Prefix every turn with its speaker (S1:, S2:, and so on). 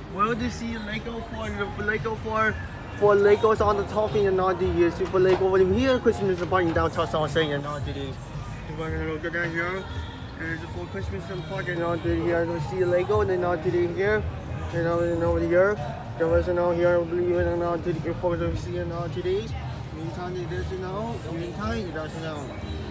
S1: Well, do you see Lego for Legos on the top and not the super Lego over here. Christmas party downtown South saying and not today. We're gonna look at that here. There's for Christmas party and not today here. You see Lego and then not today here. And over here. There was now here, I believe it or not, today for the see and not today. Meantime, it is now. Meantime, it does now.